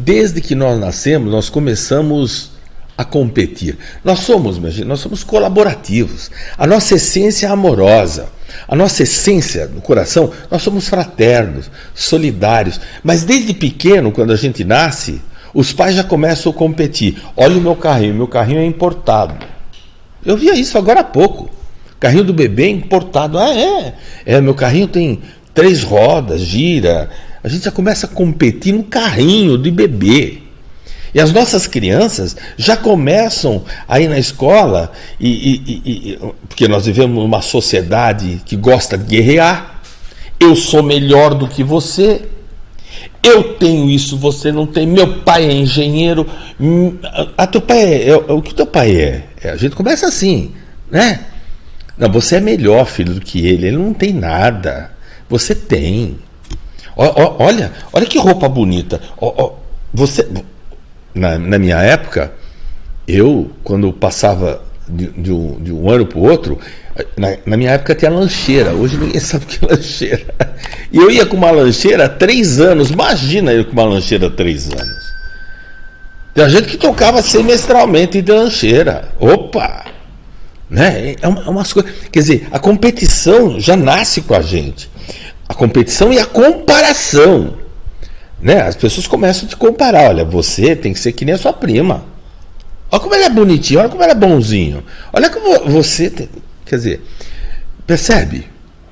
desde que nós nascemos, nós começamos a competir. Nós somos, minha gente, nós somos colaborativos. A nossa essência é amorosa. A nossa essência no coração, nós somos fraternos, solidários. Mas desde pequeno, quando a gente nasce, os pais já começam a competir. Olha o meu carrinho é importado. Eu via isso agora há pouco. Carrinho do bebê importado. Meu carrinho tem 3 rodas, gira. A gente já começa a competir no carrinho de bebê. E as nossas crianças já começam a ir na escola, porque nós vivemos numa sociedade que gosta de guerrear. Eu sou melhor do que você. Eu tenho isso, você não tem. Meu pai é engenheiro. Teu pai o que teu pai é? A gente começa assim, né? Não, você é melhor, filho, do que ele. Ele não tem nada. Você tem. Olha que roupa bonita. Você... Na minha época, quando passava de um ano para o outro, na minha época tinha lancheira. Hoje ninguém sabe o que é lancheira. E eu ia com uma lancheira há 3 anos. Imagina eu com uma lancheira há 3 anos. Tem gente que tocava semestralmente de lancheira. Opa! Né? É umas coisas. Quer dizer, a competição já nasce com a gente. A competição e a comparação. Né? As pessoas começam a te comparar. Olha, você tem que ser que nem a sua prima. Olha como ele é bonitinho, olha como ele é bonzinho. Olha como você tem... Quer dizer, percebe?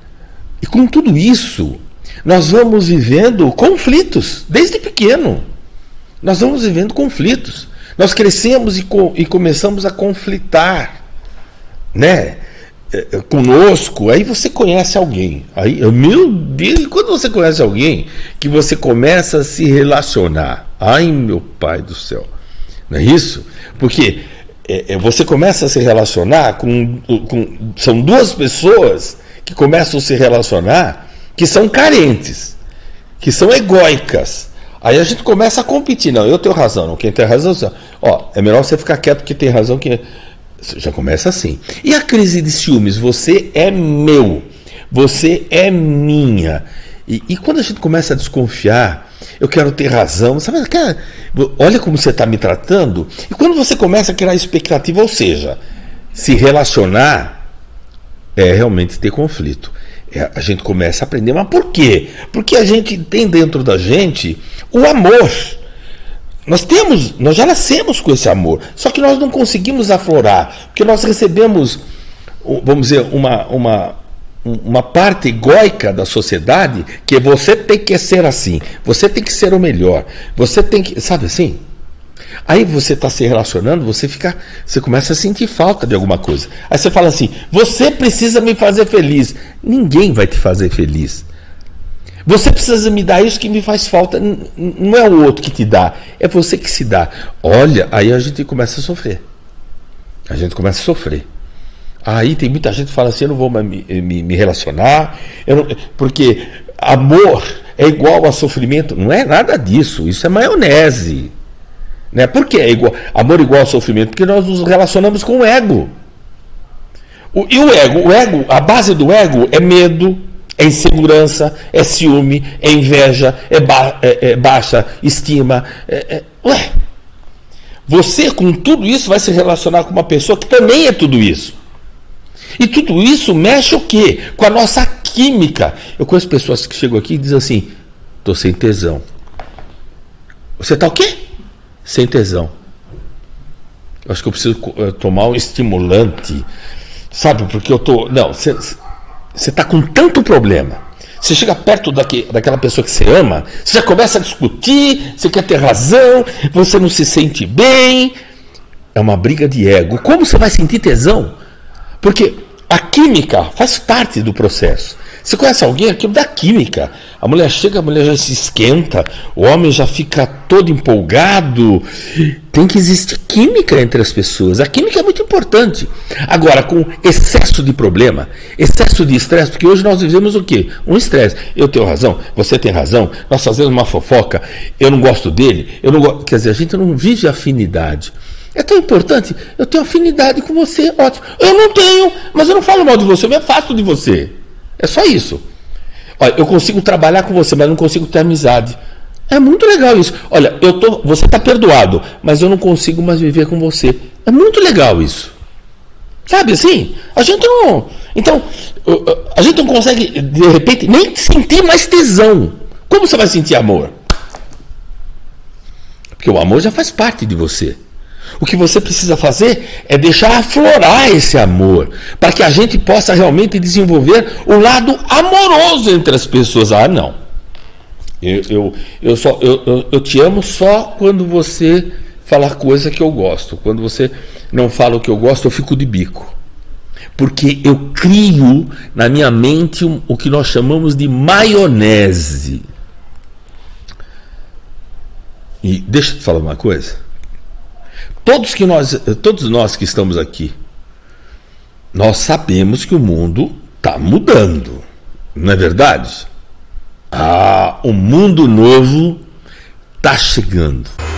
E com tudo isso, nós vamos vivendo conflitos, desde pequeno. Nós vamos vivendo conflitos. Nós crescemos e começamos a conflitar, né? Conosco. Aí você conhece alguém. Aí, meu Deus, quando você conhece alguém que você começa a se relacionar. Ai, meu pai do céu. Não é isso? Porque você começa a se relacionar são 2 pessoas que começam a se relacionar que são carentes, que são egóicas. Aí a gente começa a competir. Não, eu tenho razão. Não, quem tem razão... é melhor você ficar quieto porque tem razão que... Já começa assim. E a crise de ciúmes? Você é meu, você é minha. E quando a gente começa a desconfiar, eu quero ter razão, sabe? Olha como você está me tratando. E quando você começa a criar expectativa, ou seja, se relacionar, é realmente ter conflito. A gente começa a aprender. Mas por quê? Porque a gente tem dentro da gente o amor. Nós já nascemos com esse amor, só que nós não conseguimos aflorar, porque nós recebemos, vamos dizer, uma parte egóica da sociedade, que você tem que ser assim, você tem que ser o melhor, você tem que, sabe assim? Aí você está se relacionando, você começa a sentir falta de alguma coisa. Aí você fala assim, você precisa me fazer feliz. Ninguém vai te fazer feliz. Você precisa me dar isso que me faz falta. Não é o outro que te dá, é você que se dá. Olha, aí a gente começa a sofrer. A gente começa a sofrer. Aí tem muita gente que fala assim, eu não vou me relacionar, porque amor é igual a sofrimento. Não é nada disso, isso é maionese. Né? Por que amor igual a sofrimento? Porque nós nos relacionamos com o ego. E o ego, a base do ego é medo, é insegurança, é ciúme, é inveja, é baixa estima. Você, com tudo isso, vai se relacionar com uma pessoa que também é tudo isso. E tudo isso mexe o quê? Com a nossa química. Eu conheço pessoas que chegam aqui e dizem assim, estou sem tesão. Você está o quê? Sem tesão. Eu acho que eu preciso tomar um estimulante. Sabe, porque eu estou... Não, você está com tanto problema. Você chega perto daquela pessoa que você ama, você já começa a discutir, você quer ter razão, você não se sente bem. É uma briga de ego. Como você vai sentir tesão? Porque a química faz parte do processo. Você conhece alguém? Aquilo da química. A mulher chega, a mulher já se esquenta, o homem já fica todo empolgado. Tem que existir química entre as pessoas. A química é muito importante. Agora, com excesso de problema, excesso de estresse, porque hoje nós vivemos o quê? Um estresse. Eu tenho razão, você tem razão, nós fazemos uma fofoca, eu não gosto dele, eu não gosto. Quer dizer, a gente não vive afinidade. É tão importante, eu tenho afinidade com você, ótimo. Eu não tenho, mas eu não falo mal de você, eu me afasto de você. É só isso. Olha, eu consigo trabalhar com você, mas não consigo ter amizade. É muito legal isso. Olha, você está perdoado, mas eu não consigo mais viver com você. É muito legal isso. Sabe assim? A gente não. Então, a gente não consegue, de repente, nem sentir mais tesão. Como você vai sentir amor? Porque o amor já faz parte de você. O que você precisa fazer é deixar aflorar esse amor, para que a gente possa realmente desenvolver o lado amoroso entre as pessoas. Ah, não. Eu te amo só quando você falar coisa que eu gosto. Quando você não fala o que eu gosto, eu fico de bico. Porque eu crio na minha mente o que nós chamamos de maionese. E deixa eu te falar uma coisa. Todos nós que estamos aqui, nós sabemos que o mundo está mudando. Não é verdade? O mundo novo está chegando.